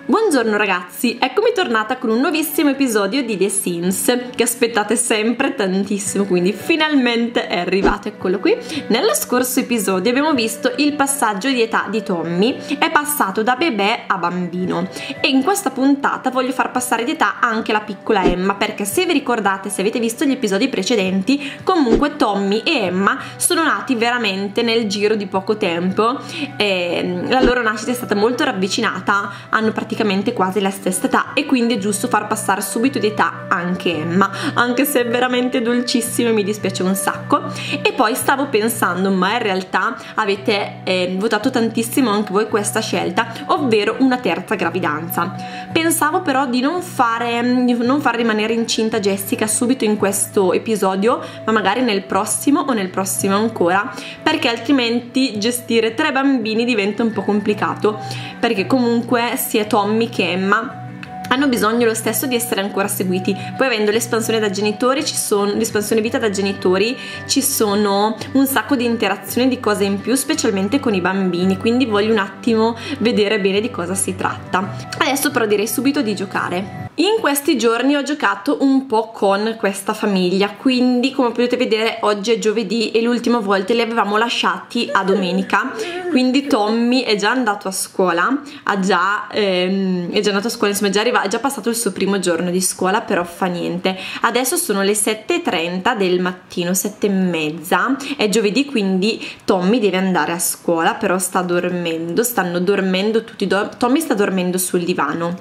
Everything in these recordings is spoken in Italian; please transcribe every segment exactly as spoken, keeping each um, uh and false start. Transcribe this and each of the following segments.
Buongiorno ragazzi, eccomi tornata con un nuovissimo episodio di The Sims che aspettate sempre tantissimo, quindi finalmente è arrivato, eccolo qui. Nello scorso episodio abbiamo visto il passaggio di età di Tommy, è passato da bebè a bambino, e in questa puntata voglio far passare di età anche la piccola Emma, perché se vi ricordate, se avete visto gli episodi precedenti, comunque Tommy e Emma sono nati veramente nel giro di poco tempo e la loro nascita è stata molto ravvicinata, hanno praticamente quasi la stessa età, e quindi è giusto far passare subito di età anche Emma, anche se è veramente dolcissimo e mi dispiace un sacco. E poi stavo pensando, ma in realtà avete eh, votato tantissimo anche voi questa scelta, ovvero una terza gravidanza. Pensavo però di non fare di non far rimanere incinta Jessica subito in questo episodio, ma magari nel prossimo o nel prossimo ancora, perché altrimenti gestire tre bambini diventa un po' complicato, perché comunque sia Tommy che Emma hanno bisogno lo stesso di essere ancora seguiti. Poi, avendo l'espansione da genitori, ci sono l'espansione vita da genitori, ci sono un sacco di interazioni, di cose in più, specialmente con i bambini, quindi voglio un attimo vedere bene di cosa si tratta. Adesso però direi subito di giocare. In questi giorni ho giocato un po' con questa famiglia, quindi come potete vedere oggi è giovedì e l'ultima volta li avevamo lasciati a domenica, quindi Tommy è già andato a scuola, ha già, ehm, è già andato a scuola, insomma è già, arrivato, è già passato il suo primo giorno di scuola, però fa niente. Adesso sono le sette e trenta del mattino, sette e mezza, è giovedì, quindi Tommy deve andare a scuola, però sta dormendo, stanno dormendo tutti, do Tommy sta dormendo sul divano,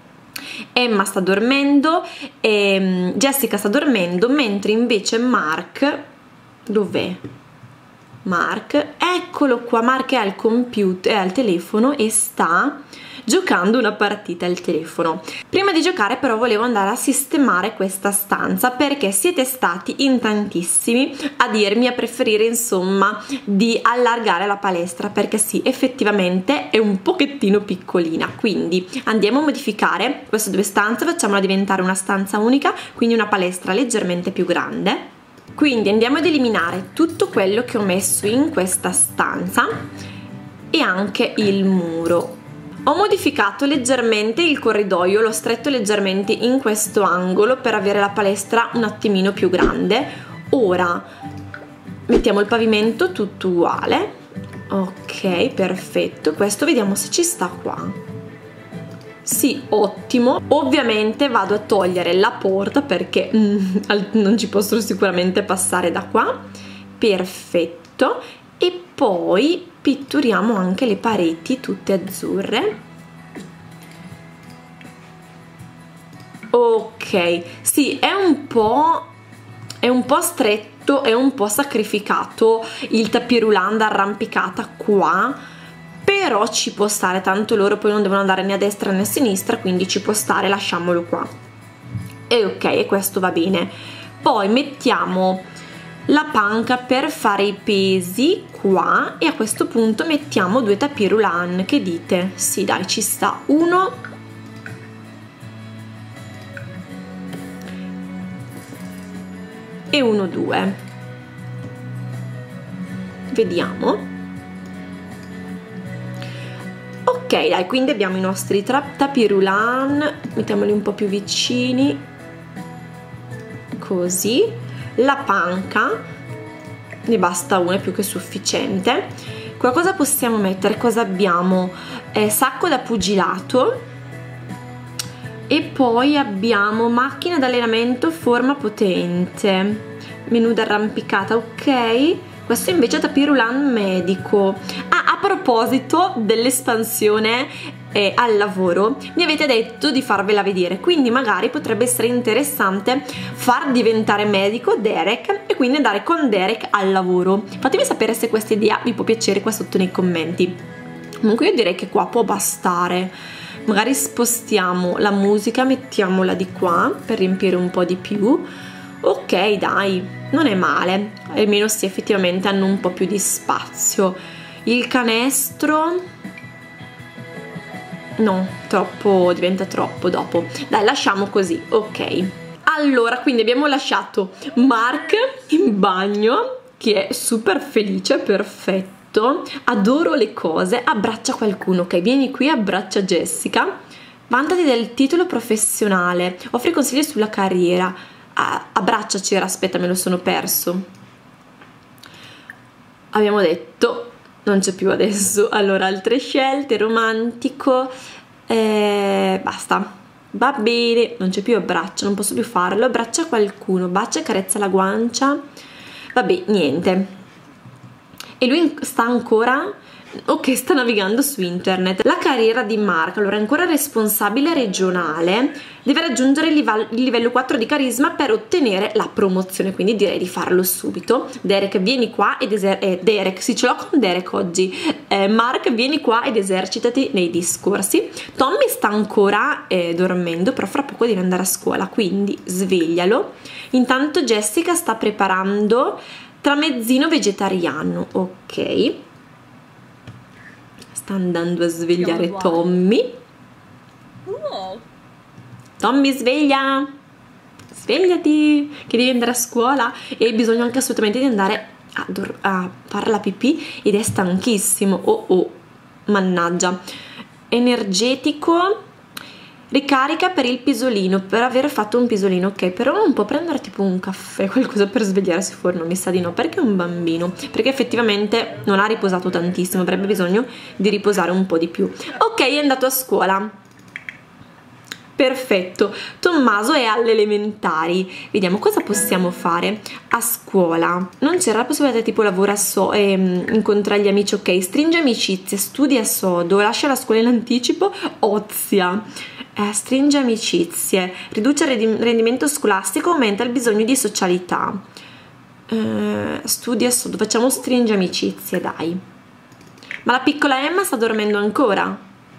Emma sta dormendo e Jessica sta dormendo, mentre invece Mark, dov'è? Mark, eccolo qua, Mark è al computer, è al telefono e sta giocando una partita al telefono. Prima di giocare però volevo andare a sistemare questa stanza, perché siete stati in tantissimi a dirmi, a preferire insomma di allargare la palestra, perché sì, effettivamente è un pochettino piccolina, quindi andiamo a modificare queste due stanze, facciamola diventare una stanza unica, quindi una palestra leggermente più grande. Quindi andiamo ad eliminare tutto quello che ho messo in questa stanza e anche il muro. Ho modificato leggermente il corridoio, l'ho stretto leggermente in questo angolo per avere la palestra un attimino più grande. Ora mettiamo il pavimento tutto uguale. Ok, perfetto. Questo vediamo se ci sta qua. Sì, ottimo. Ovviamente vado a togliere la porta perché mm, non ci possono sicuramente passare da qua. Perfetto. E poi pitturiamo anche le pareti tutte azzurre. Ok, sì, è un po' è un po' stretto, è un po' sacrificato il tapis-roulant arrampicata qua, però ci può stare, tanto loro poi non devono andare né a destra né a sinistra, quindi ci può stare, lasciamolo qua. E ok, e questo va bene. Poi mettiamo la panca per fare i pesi qua, e a questo punto mettiamo due tapis-roulant. Che dite? Sì, dai, ci sta. Uno e uno, due. Vediamo. Ok, dai, quindi abbiamo i nostri tapis-roulant, mettiamoli un po' più vicini, così. La panca ne basta una, è più che sufficiente. Qua cosa possiamo mettere? Cosa abbiamo? Eh, sacco da pugilato, e poi abbiamo macchina d'allenamento forma potente, menù d'arrampicata, ok. Questo invece è tapis-roulant medico. Ah, a proposito dell'espansione eh, al lavoro, mi avete detto di farvela vedere, quindi magari potrebbe essere interessante far diventare medico Derek e quindi andare con Derek al lavoro. Fatemi sapere se questa idea vi può piacere qua sotto nei commenti. Comunque io direi che qua può bastare. Magari spostiamo la musica, mettiamola di qua per riempire un po' di più. Ok, dai, non è male, almeno se effettivamente hanno un po' più di spazio. Il canestro no, troppo, diventa troppo dopo. Dai, lasciamo così, ok. Allora, quindi abbiamo lasciato Mark in bagno, che è super felice, perfetto. Adoro le cose. Abbraccia qualcuno, ok, vieni qui, abbraccia Jessica. Vantati del titolo professionale, offri consigli sulla carriera. Ah, abbracciaci, era, aspetta, me lo sono perso. Abbiamo detto, non c'è più adesso. Allora, altre scelte, romantico, eh, basta. Va bene, non c'è più abbraccio, non posso più farlo. Abbraccia qualcuno, bacia e carezza la guancia. Vabbè, niente. E lui sta ancora... Ok, sta navigando su internet. La carriera di Mark, allora, è ancora responsabile regionale, deve raggiungere il livello, il livello quattro di carisma per ottenere la promozione, quindi direi di farlo subito. Derek, vieni qua ed eser- eh, Derek, sì, ce l'ho con Derek oggi. eh, Mark, vieni qua ed esercitati nei discorsi. Tommy sta ancora eh, dormendo, però fra poco deve andare a scuola, quindi sveglialo. Intanto Jessica sta preparando tramezzino vegetariano, ok. Sta andando a svegliare Tommy. Tommy, sveglia! Svegliati! Che devi andare a scuola e hai bisogno anche assolutamente di andare a, a fare la pipì ed è stanchissimo. Oh oh, mannaggia. Energetico. Ricarica per il pisolino, per aver fatto un pisolino, ok, però non può prendere tipo un caffè, qualcosa per svegliarsi fuori, non mi sa di no, perché è un bambino, perché effettivamente non ha riposato tantissimo, avrebbe bisogno di riposare un po' di più. Ok, è andato a scuola, perfetto. Tommaso è alle elementari, vediamo cosa possiamo fare a scuola. Non c'era la possibilità tipo lavora so ehm, incontra gli amici, ok, stringe amicizie, studia sodo, lascia la scuola in anticipo, ozia. Eh, stringe amicizie, riduce il rendimento scolastico, aumenta il bisogno di socialità. Eh, studia sodo, facciamo stringe amicizie, dai. Ma la piccola Emma sta dormendo ancora?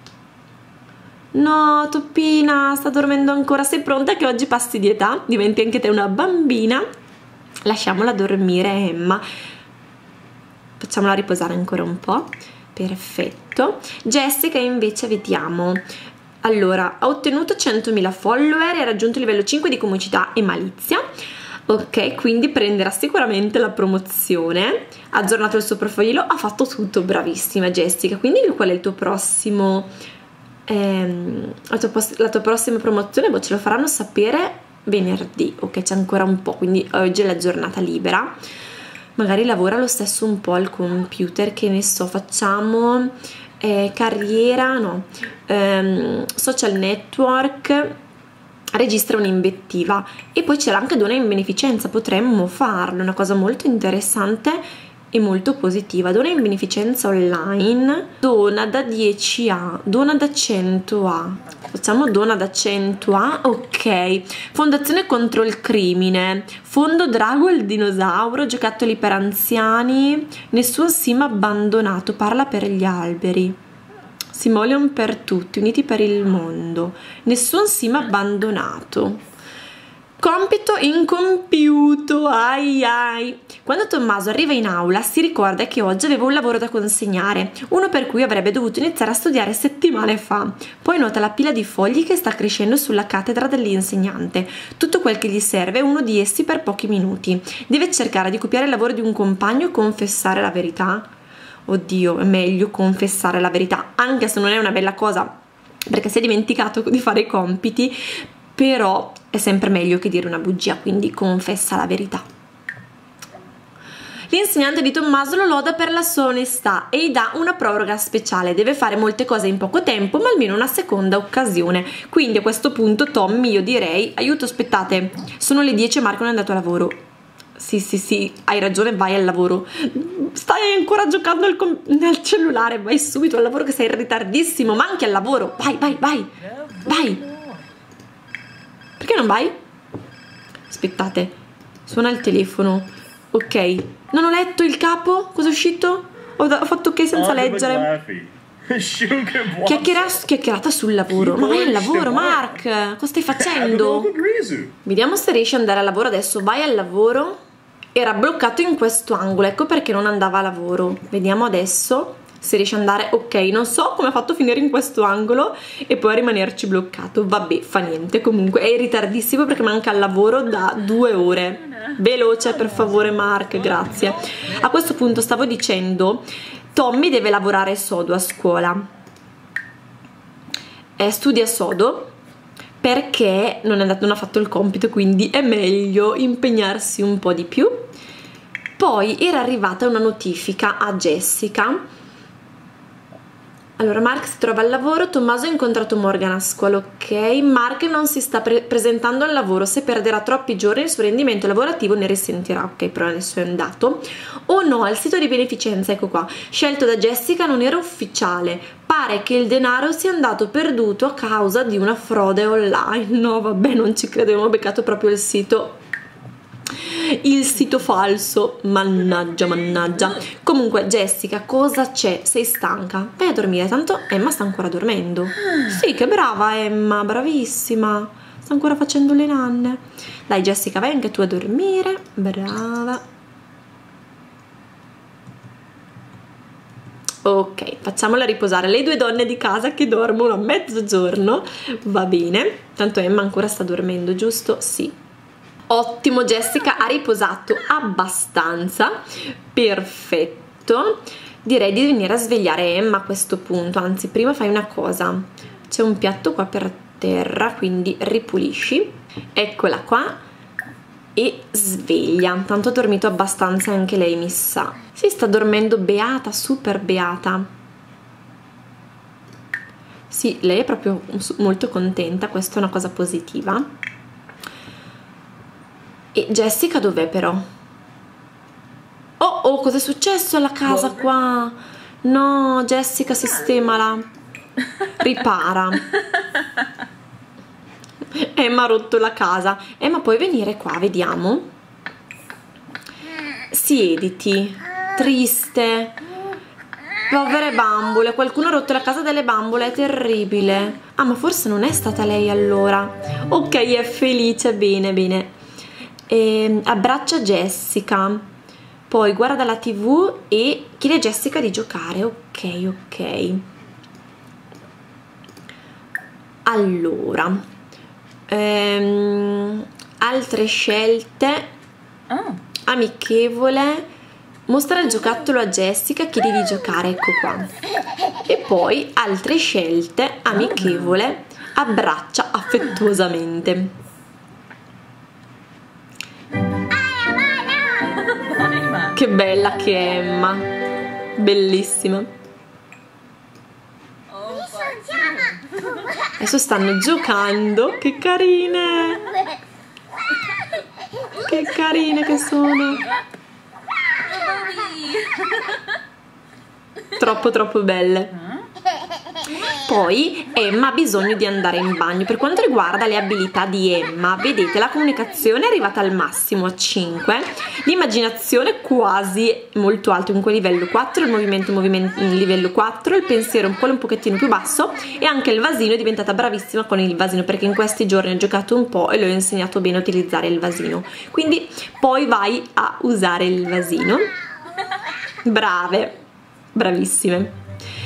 No, Toppina, sta dormendo ancora. Sei pronta che oggi passi di età? Diventi anche te una bambina? Lasciamola dormire, Emma. Facciamola riposare ancora un po'. Perfetto. Jessica invece, vediamo. Allora, ha ottenuto centomila follower e ha raggiunto il livello cinque di comicità e malizia. Ok, quindi prenderà sicuramente la promozione. Ha aggiornato il suo profilo, ha fatto tutto, bravissima Jessica. Quindi qual è il tuo prossimo ehm, la, tua la tua prossima promozione? Boh, ce lo faranno sapere venerdì. Ok, c'è ancora un po', quindi oggi è la giornata libera. Magari lavora lo stesso un po' al computer, che ne so, facciamo eh, carriera, no, ehm, social network, registra un'invettiva e poi c'era anche dona in beneficenza, potremmo farlo, una cosa molto interessante e molto positiva. Dona in beneficenza online, dona da dieci a, dona da cento a, facciamo dona da cento a, ok. Fondazione contro il crimine, fondo Drago il dinosauro, giocattoli per anziani, nessun sim abbandonato, parla per gli alberi, Simoleon per tutti, uniti per il mondo, nessun sim abbandonato. Compito incompiuto, ai ai. Quando Tommaso arriva in aula si ricorda che oggi aveva un lavoro da consegnare, uno per cui avrebbe dovuto iniziare a studiare settimane fa. Poi nota la pila di fogli che sta crescendo sulla cattedra dell'insegnante. Tutto quel che gli serve è uno di essi per pochi minuti. Deve cercare di copiare il lavoro di un compagno e confessare la verità. Oddio, è meglio confessare la verità, anche se non è una bella cosa, perché si è dimenticato di fare i compiti, però è sempre meglio che dire una bugia, quindi confessa la verità. L'insegnante di Tommaso lo loda per la sua onestà e gli dà una proroga speciale. Deve fare molte cose in poco tempo, ma almeno una seconda occasione. Quindi a questo punto Tommy, io direi, aiuto, aspettate, sono le dieci e Marco non è andato a lavoro. Sì, sì, sì, hai ragione, vai al lavoro. Stai ancora giocando al, al cellulare, vai subito al lavoro che sei in ritardissimo, ma anche al lavoro. Vai, vai, vai, vai. Perché non vai? Aspettate, suona il telefono. Ok, non ho letto il capo. Cosa è uscito? Ho, ho fatto ok senza leggere. Chiacchiera, chiacchierata sul lavoro. Ma vai al lavoro, Mark. Cosa stai facendo? Vediamo se riesci ad andare al lavoro adesso. Vai al lavoro. Era bloccato in questo angolo, ecco perché non andava a lavoro. Vediamo adesso se riesce ad andare. Ok, non so come ha fatto a finire in questo angolo e poi a rimanerci bloccato. Vabbè, fa niente, comunque è in ritardissimo perché manca al lavoro da due ore. Veloce per favore Mark, grazie. A questo punto stavo dicendo, Tommy deve lavorare sodo a scuola. eh, studia sodo perché non, è andato, non ha fatto il compito, quindi è meglio impegnarsi un po' di più. Poi era arrivata una notifica a Jessica. Allora, Mark si trova al lavoro, Tommaso ha incontrato Morgan a scuola, ok. Mark non si sta pre presentando al lavoro, se perderà troppi giorni il suo rendimento lavorativo ne risentirà, ok, però adesso è andato. Oh no, al sito di beneficenza, ecco qua, scelto da Jessica non era ufficiale, pare che il denaro sia andato perduto a causa di una frode online. No vabbè, non ci credo, abbiamo beccato proprio il sito il sito falso, mannaggia mannaggia. Comunque Jessica, cosa c'è? Sei stanca? Vai a dormire, tanto Emma sta ancora dormendo. Sì, che brava Emma, bravissima, sta ancora facendo le nanne. Dai Jessica, vai anche tu a dormire, brava. Ok, facciamola riposare le due donne di casa che dormono a mezzogiorno, va bene, tanto Emma ancora sta dormendo, giusto? Sì. Ottimo, Jessica ha riposato abbastanza, perfetto. Direi di venire a svegliare Emma a questo punto, anzi prima fai una cosa, c'è un piatto qua per terra, quindi ripulisci, eccola qua, e sveglia. Tanto ha dormito abbastanza anche lei, mi sa. Si sta dormendo beata, super beata. Sì, lei è proprio molto contenta, questa è una cosa positiva. E Jessica dov'è però? Oh, oh, cos'è successo alla casa qua? No, Jessica, sistemala. Ripara. Emma ha rotto la casa. Emma, puoi venire qua, vediamo. Siediti. Triste. Povere bambole, qualcuno ha rotto la casa delle bambole, è terribile. Ah, ma forse non è stata lei allora. Ok, è felice, bene, bene. E abbraccia Jessica, poi guarda la tv e chiede a Jessica di giocare. Ok, ok. Allora, ehm, altre scelte. Oh. Amichevole, mostra il giocattolo a Jessica, chiedi di giocare, ecco qua. E poi altre scelte. Amichevole, abbraccia affettuosamente. Che bella che è Emma, bellissima. Adesso stanno giocando, che carine, che carine che sono, troppo troppo belle. Poi Emma ha bisogno di andare in bagno. Per quanto riguarda le abilità di Emma, vedete, la comunicazione è arrivata al massimo a cinque, l'immaginazione quasi molto alto, in quel livello quattro, il movimento, movimento livello quattro, il pensiero un po' un pochettino più basso, e anche il vasino è diventata bravissima con il vasino, perché in questi giorni ho giocato un po' e le ho insegnato bene a utilizzare il vasino, quindi poi vai a usare il vasino. Brave, bravissime.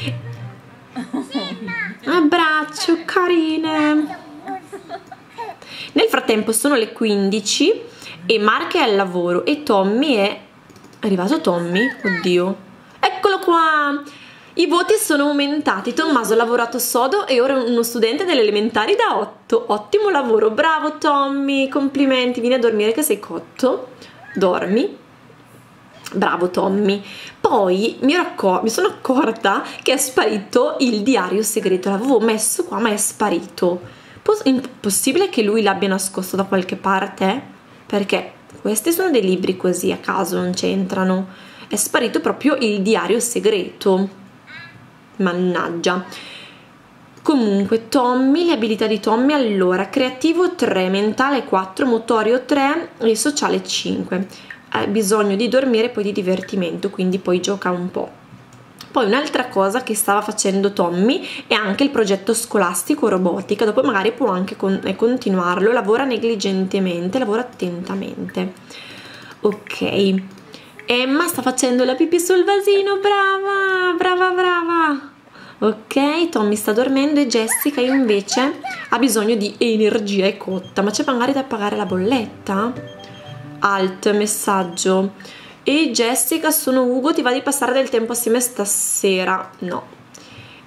Abbraccio, carine. Nel frattempo sono le quindici e Mark è al lavoro e Tommy è... è arrivato Tommy? Oddio, eccolo qua. I voti sono aumentati. Tommaso ha lavorato sodo e ora è uno studente delle elementari da otto. Ottimo lavoro, bravo Tommy, complimenti. Vieni a dormire che sei cotto. Dormi. Bravo Tommy. Poi mi, mi sono accorta che è sparito il diario segreto. L'avevo messo qua ma è sparito. Poss impossibile che lui l'abbia nascosto da qualche parte? Perché questi sono dei libri così a caso, non c'entrano. È sparito proprio il diario segreto. Mannaggia. Comunque Tommy, le abilità di Tommy, allora, creativo tre, mentale quattro, motorio tre e sociale cinque. Ha bisogno di dormire e poi di divertimento, quindi poi gioca un po'. Poi un'altra cosa che stava facendo Tommy è anche il progetto scolastico robotica, dopo magari può anche con continuarlo, lavora negligentemente, lavora attentamente. Ok, Emma sta facendo la pipì sul vasino, brava, brava, brava. Ok, Tommy sta dormendo e Jessica invece ha bisogno di energia e cotta, ma c'è magari da pagare la bolletta? Alt, messaggio. E Jessica, sono Ugo, ti va di passare del tempo assieme stasera? No.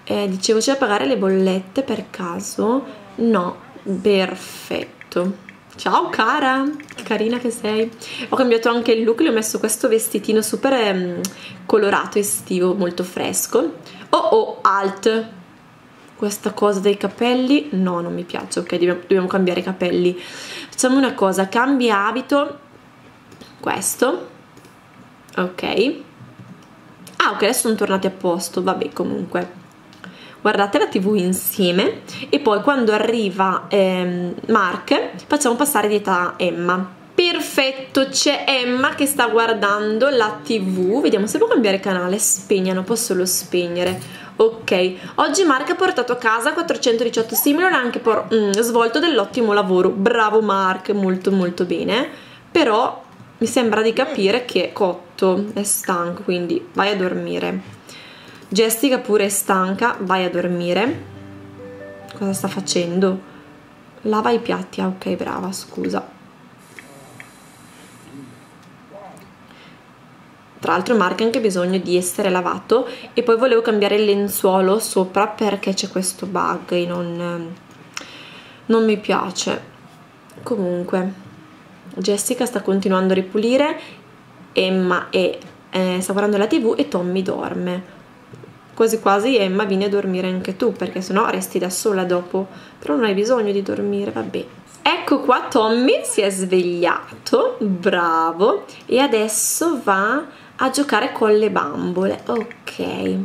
Eh, dicevo, c'è da pagare le bollette per caso? No, perfetto. Ciao cara, che carina che sei. Ho cambiato anche il look, le ho messo questo vestitino super ehm, colorato, estivo, molto fresco. Oh oh, alt. Questa cosa dei capelli, no, non mi piace. Ok, dobbiamo, dobbiamo cambiare i capelli. Facciamo una cosa, cambia abito. Questo. Ok. Ah, ok, adesso sono tornati a posto. Vabbè, comunque guardate la tv insieme e poi quando arriva ehm, Mark facciamo passare di età Emma. Perfetto, c'è Emma che sta guardando la tv. Vediamo se può cambiare canale. Spegnano, posso solo spegnere. Ok, oggi Mark ha portato a casa quattrocentodiciotto simili, ha anche mm, svolto dell'ottimo lavoro. Bravo Mark, molto molto bene. Però mi sembra di capire che è cotto, è stanco, quindi vai a dormire. Jessica pure è stanca, vai a dormire. Cosa sta facendo? Lava i piatti, ah ok, brava, scusa. Tra l'altro Mark ha anche bisogno di essere lavato e poi volevo cambiare il lenzuolo sopra perché c'è questo bug e non, non mi piace. Comunque Jessica sta continuando a ripulire, Emma è, eh, sta guardando la tv e Tommy dorme. Quasi quasi Emma vieni a dormire anche tu, perché sennò resti da sola dopo. Però non hai bisogno di dormire, vabbè. Ecco qua Tommy si è svegliato, bravo, e adesso va a giocare con le bambole. Ok.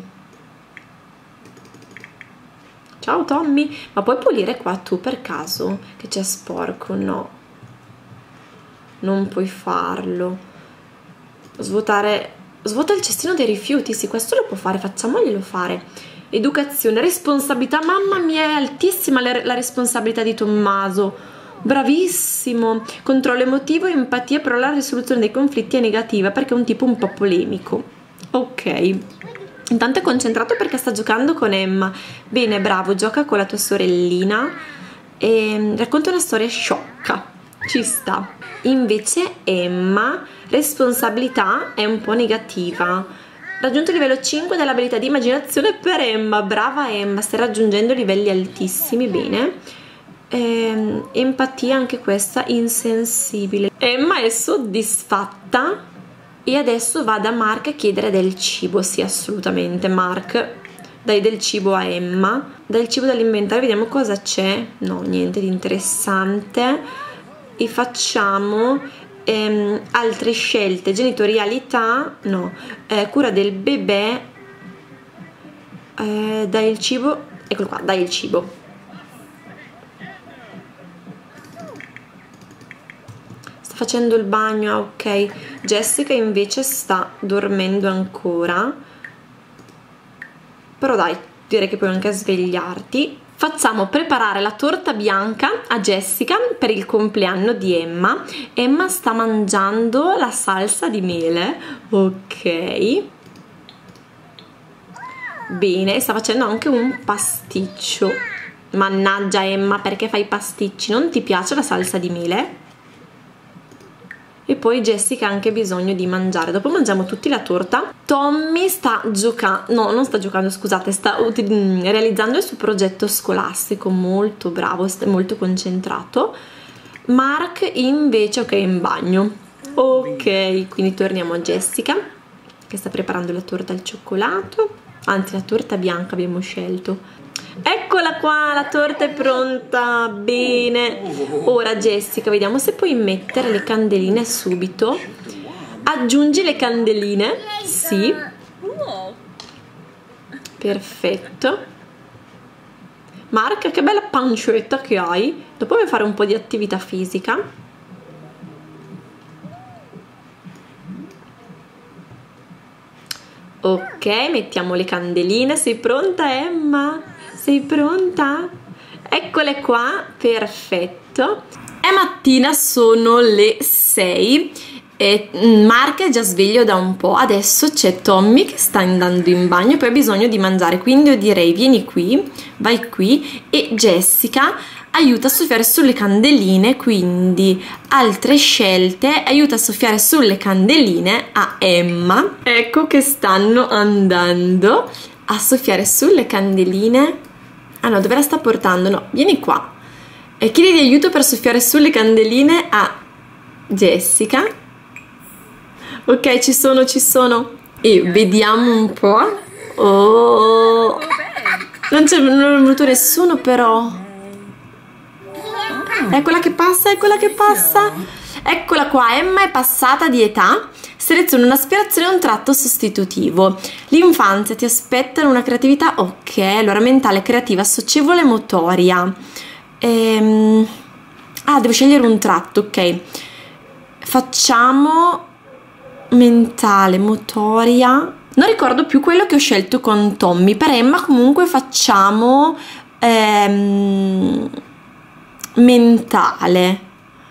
Ciao Tommy, ma puoi pulire qua tu per caso? Che c'è sporco? No. Non puoi farlo. Svuotare... Svuota il cestino dei rifiuti, sì, questo lo può fare, facciamoglielo fare. Educazione, responsabilità, mamma mia, è altissima la, la responsabilità di Tommaso. Bravissimo. Controllo emotivo e empatia, però la risoluzione dei conflitti è negativa perché è un tipo un po' polemico. Ok. Intanto è concentrato perché sta giocando con Emma. Bene, bravo, gioca con la tua sorellina e racconta una storia sciocca. Ci sta. Invece Emma, responsabilità è un po' negativa. Raggiunto il livello cinque dell'abilità di immaginazione per Emma. Brava Emma, stai raggiungendo livelli altissimi, bene. Ehm, empatia anche questa, insensibile. Emma è soddisfatta e adesso va da Mark a chiedere del cibo. Sì, assolutamente. Mark, dai del cibo a Emma. Dai il cibo dall'inventario, vediamo cosa c'è. No, niente di interessante. E facciamo ehm, altre scelte. Genitorialità, no, eh, cura del bebè, eh, dai il cibo, eccolo qua, dai il cibo. Sta facendo il bagno, ah, ok. Jessica invece sta dormendo ancora, però dai, direi che puoi anche svegliarti. Facciamo preparare la torta bianca a Jessica per il compleanno di Emma. Emma sta mangiando la salsa di mele, ok. Bene, sta facendo anche un pasticcio. Mannaggia Emma, perché fai pasticci? Non ti piace la salsa di mele? E poi Jessica ha anche bisogno di mangiare. Dopo mangiamo tutti la torta. Tommy sta giocando, no, non sta giocando, scusate, sta realizzando il suo progetto scolastico, molto bravo, è molto concentrato. Mark invece, ok, è in bagno. Ok, quindi torniamo a Jessica che sta preparando la torta al cioccolato, anzi la torta bianca abbiamo scelto. Eccola qua, la torta è pronta, bene. Ora Jessica, vediamo se puoi mettere le candeline subito. Aggiungi le candeline, sì. Perfetto. Mark, che bella pancetta che hai. Dopo vuoi fare un po' di attività fisica. Ok, mettiamo le candeline. Sei pronta Emma? Sei pronta? Eccole qua, perfetto. È mattina, sono le sei e Mark è già sveglio da un po'. Adesso c'è Tommy che sta andando in bagno e poi ha bisogno di mangiare, quindi io direi vieni qui, vai qui, e Jessica aiuta a soffiare sulle candeline, quindi altre scelte, aiuta a soffiare sulle candeline a Emma. Ecco che stanno andando. a soffiare sulle candeline. Ah no, dove la sta portando? No, vieni qua. E chiedi di aiuto per soffiare sulle candeline a Jessica. Ok, ci sono, ci sono. E vediamo un po'. Oh, non c'è venuto nessuno però. Eccola che passa, eccola che passa. Eccola qua, Emma è passata di età. Seleziona un'aspirazione e un tratto sostitutivo. L'infanzia ti aspetta una creatività. Ok, allora mentale, creativa, socievole, motoria. Ehm... Ah, devo scegliere un tratto, ok. Facciamo mentale, motoria. Non ricordo più quello che ho scelto con Tommy. Per Emma comunque facciamo ehm, mentale.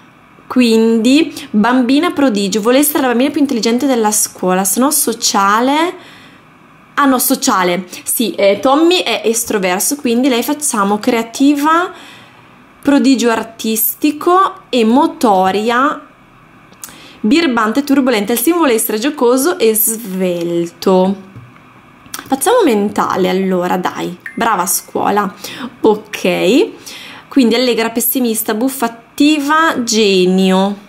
Quindi bambina prodigio, vuole essere la bambina più intelligente della scuola, se no sociale. Ah no, sociale. Sì, eh, Tommy è estroverso, quindi lei facciamo creativa, prodigio artistico e motoria. Birbante, turbolente, il simbolo vuole essere giocoso e svelto. Facciamo mentale allora, dai. Brava a scuola. Ok. Quindi allegra, pessimista, buffa, attiva, genio.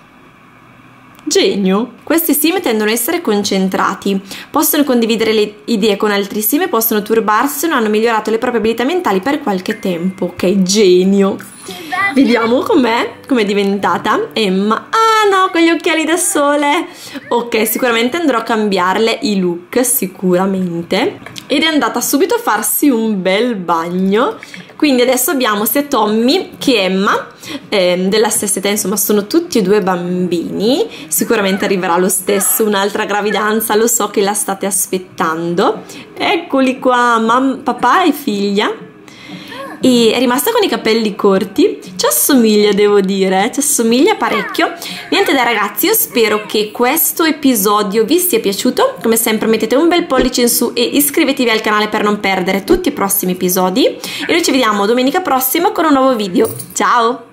Genio. Questi sim tendono a essere concentrati, possono condividere le idee con altri sim e possono turbarsi o non hanno migliorato le proprie abilità mentali per qualche tempo. Ok, genio. Vediamo com'è, com'è diventata Emma. Ah no, con gli occhiali da sole. Ok, sicuramente andrò a cambiarle i look, sicuramente. Ed è andata subito a farsi un bel bagno. Quindi adesso abbiamo sia Tommy che Emma, eh, della stessa età, insomma sono tutti e due bambini. Sicuramente arriverà lo stesso un'altra gravidanza, lo so che la state aspettando. Eccoli qua, mam- papà e figlia. E è rimasta con i capelli corti, ci assomiglia, devo dire, ci assomiglia parecchio. Niente dai ragazzi, io spero che questo episodio vi sia piaciuto. Come sempre mettete un bel pollice in su e iscrivetevi al canale per non perdere tutti i prossimi episodi. E noi ci vediamo domenica prossima con un nuovo video. Ciao!